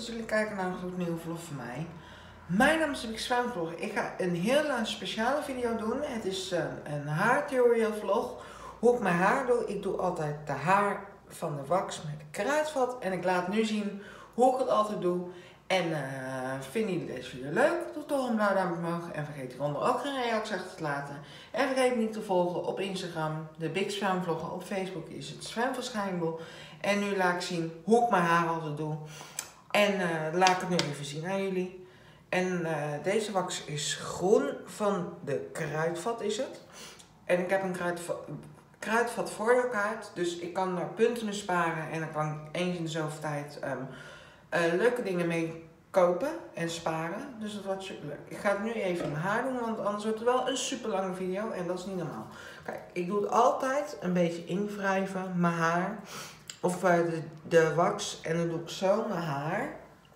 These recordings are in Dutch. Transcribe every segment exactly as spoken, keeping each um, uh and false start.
dat jullie kijken naar een gloednieuwe vlog van mij. Mijn naam is de Big Swam Vlog. Ik ga een heel speciale video doen. Het is een, een haartutorial vlog. Hoe ik mijn haar doe. Ik doe altijd de haar van de wax met kruidvat. En ik laat nu zien hoe ik het altijd doe. En uh, vinden jullie deze video leuk? Doe toch een blauw duimpje omhoog. En vergeet hieronder ook geen reactie achter te laten. En vergeet niet te volgen op Instagram. De Big Swam Vlog. Op Facebook is het Swam verschijnbaar. En nu laat ik zien hoe ik mijn haar altijd doe. En uh, laat ik het nu even zien aan jullie. En uh, deze wax is groen van de kruidvat is het. En ik heb een kruidvat, kruidvat voordeelkaart. Dus ik kan daar punten mee sparen. En dan kan ik eens in de zoveel tijd um, uh, leuke dingen mee kopen en sparen. Dus dat wordt super leuk. Ik ga het nu even in mijn haar doen. Want anders wordt het wel een super lange video. En dat is niet normaal. Kijk, ik doe het altijd een beetje invrijven. Mijn haar. Of uh, de, de wax. En dan doe ik zo mijn haar.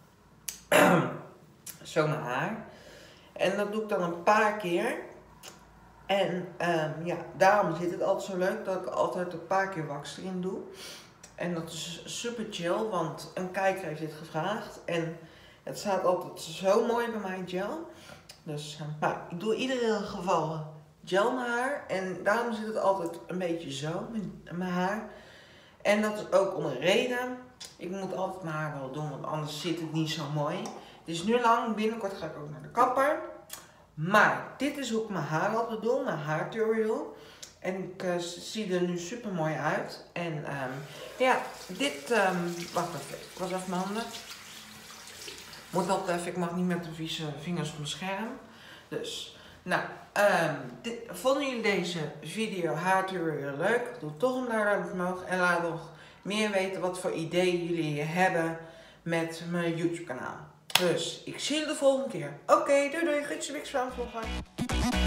Zo mijn haar. En dat doe ik dan een paar keer. En um, ja, daarom zit het altijd zo leuk dat ik altijd een paar keer wax erin doe. En dat is super chill, want een kijker heeft dit gevraagd. En het staat altijd zo mooi bij mij, gel. Dus nou, ik doe in ieder geval gel mijn haar. En daarom zit het altijd een beetje zo met mijn haar. En dat is ook om een reden. Ik moet altijd mijn haar wel doen, want anders zit het niet zo mooi. Het is nu lang, binnenkort ga ik ook naar de kapper. Maar dit is hoe ik mijn haar altijd doe, mijn haartutorial. En ik uh, zie er nu super mooi uit. En um, ja, dit, um, wacht even, ik was even mijn handen. Moet altijd even, ik mag niet met de vieze vingers op mijn scherm. Dus, nou, um, dit, vonden jullie deze video haartutorial leuk? Doe toch een blauw duimpje omhoog en laat nog meer weten wat voor ideeën jullie hebben met mijn YouTube kanaal. Dus, ik zie jullie de volgende keer. Oké, okay, doei doei, groetjes, Big Swam Vlog.